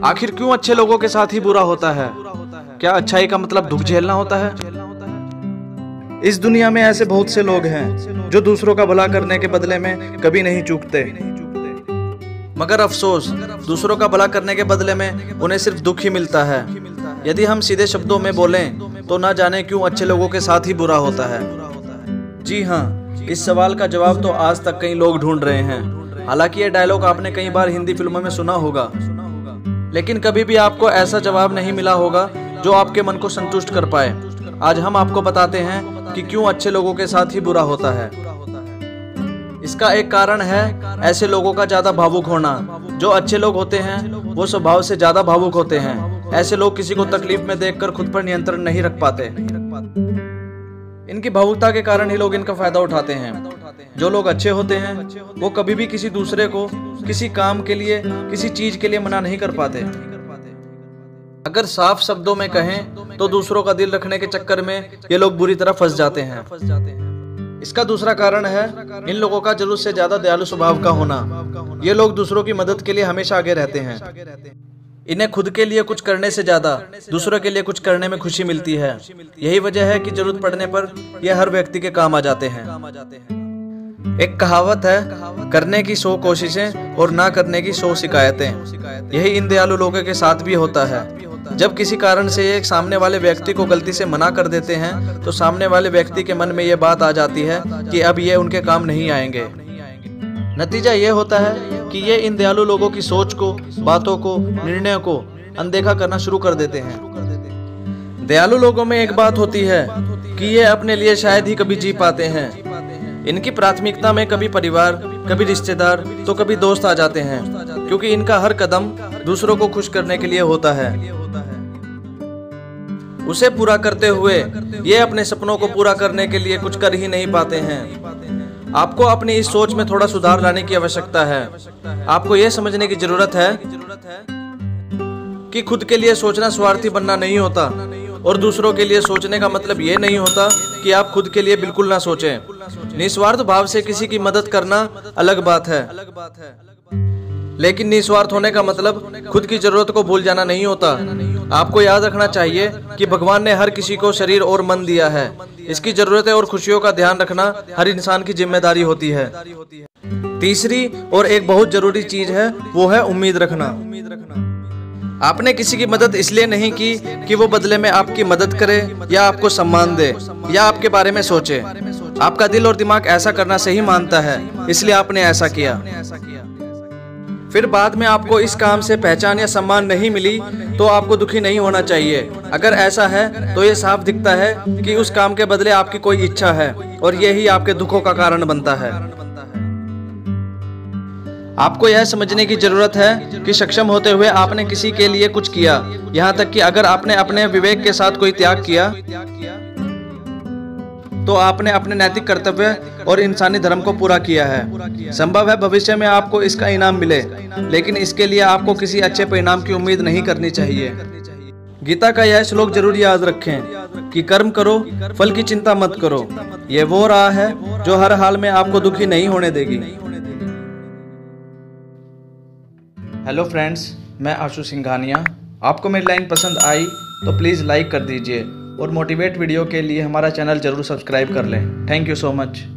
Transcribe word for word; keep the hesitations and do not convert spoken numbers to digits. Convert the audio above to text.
आखिर क्यों अच्छे लोगों के साथ ही बुरा होता है? क्या अच्छाई का मतलब दुख झेलना होता है? इस दुनिया में ऐसे बहुत से लोग हैं जो दूसरों का भला करने के बदले में कभी नहीं चूकते, मगर अफसोस दूसरों का भला करने के बदले में उन्हें सिर्फ दुख ही मिलता है। यदि हम सीधे शब्दों में बोलें तो ना जाने क्यों अच्छे लोगों के साथ ही बुरा होता है। जी हाँ, इस सवाल का जवाब तो आज तक कई लोग ढूंढ रहे हैं। हालांकि ये डायलॉग आपने कई बार हिंदी फिल्मों में सुना होगा, लेकिन कभी भी आपको ऐसा जवाब नहीं मिला होगा जो आपके मन को संतुष्ट कर पाए। आज हम आपको बताते हैं कि क्यों अच्छे लोगों के साथ ही बुरा होता है। इसका एक कारण है ऐसे लोगों का ज्यादा भावुक होना। जो अच्छे लोग होते हैं वो स्वभाव से ज्यादा भावुक होते हैं। ऐसे लोग किसी को तकलीफ में देखकर खुद पर नियंत्रण नहीं रख पाते। इनकी भावुकता के कारण ही लोग इनका फायदा उठाते हैं। जो लोग अच्छे होते हैं वो कभी भी किसी दूसरे को किसी काम के लिए, किसी चीज के लिए मना नहीं कर पाते। अगर साफ शब्दों में कहें तो दूसरों का दिल रखने के चक्कर में ये लोग बुरी तरह फंस जाते हैं। इसका दूसरा कारण है इन लोगों का जरूरत से ज्यादा दयालु स्वभाव का होना। ये लोग दूसरों की मदद के लिए हमेशा आगे रहते हैं। इन्हें खुद के लिए कुछ करने से ज्यादा दूसरों के लिए कुछ करने में खुशी मिलती है। यही वजह है कि जरूरत पड़ने पर ये हर व्यक्ति के काम आ जाते हैं। एक कहावत है, करने की सौ कोशिशें और ना करने की सौ शिकायतें। यही इन दयालु लोगों के साथ भी होता है। जब किसी कारण से एक सामने वाले व्यक्ति को गलती से मना कर देते हैं तो सामने वाले व्यक्ति के मन में ये बात आ जाती है कि अब ये उनके काम नहीं आएंगे। नतीजा ये होता है कि ये इन दयालु लोगों की सोच को, बातों को, निर्णयों को अनदेखा करना शुरू कर देते हैं। दयालु लोगों में एक बात होती है कि ये अपने लिए शायद ही कभी जी पाते हैं। इनकी प्राथमिकता में कभी परिवार, कभी रिश्तेदार तो कभी दोस्त आ जाते हैं, क्योंकि इनका हर कदम दूसरों को खुश करने के लिए होता है। उसे पूरा करते हुए ये अपने सपनों को पूरा करने के लिए कुछ कर ही नहीं पाते हैं। आपको अपनी इस सोच में थोड़ा सुधार लाने की आवश्यकता है। आपको यह समझने की जरूरत है कि खुद के लिए सोचना स्वार्थी बनना नहीं होता, और दूसरों के लिए सोचने का मतलब ये नहीं होता कि आप खुद के लिए बिल्कुल ना सोचें। निस्वार्थ भाव से किसी की मदद करना अलग बात है, लेकिन निस्वार्थ होने का मतलब खुद की जरूरत को भूल जाना नहीं होता। आपको याद रखना चाहिए कि भगवान ने हर किसी को शरीर और मन दिया है। इसकी जरूरतें और खुशियों का ध्यान रखना हर इंसान की जिम्मेदारी होती है। तीसरी और एक बहुत जरूरी चीज है, वो है उम्मीद रखना। आपने किसी की मदद इसलिए नहीं की कि वो बदले में आपकी मदद करे या आपको सम्मान दे या आपके बारे में सोचे। आपका दिल और दिमाग ऐसा करना सही मानता है, इसलिए आपने ऐसा किया। फिर बाद में आपको इस काम से पहचान या सम्मान नहीं मिली तो आपको दुखी नहीं होना चाहिए। अगर ऐसा है तो ये साफ दिखता है कि उस काम के बदले आपकी कोई इच्छा है, और यही आपके दुखों का कारण बनता है। आपको यह समझने की जरूरत है कि सक्षम होते हुए आपने किसी के लिए कुछ किया। यहाँ तक कि अगर आपने अपने विवेक के साथ कोई त्याग किया तो आपने अपने नैतिक कर्तव्य और इंसानी धर्म को पूरा किया है। संभव है भविष्य में आपको इसका इनाम मिले, लेकिन इसके लिए आपको किसी अच्छे परिणाम की उम्मीद नहीं करनी चाहिए। गीता का यह श्लोक जरूर याद रखें कि कर्म करो, फल की चिंता मत करो। यह वो राह है जो हर हाल में आपको दुखी नहीं होने देगी। हेलो फ्रेंड्स, मैं आशु सिंघानिया। आपको मेरी लाइन पसंद आई तो प्लीज़ लाइक कर दीजिए, और मोटिवेट वीडियो के लिए हमारा चैनल जरूर सब्सक्राइब कर लें। Thank you so much.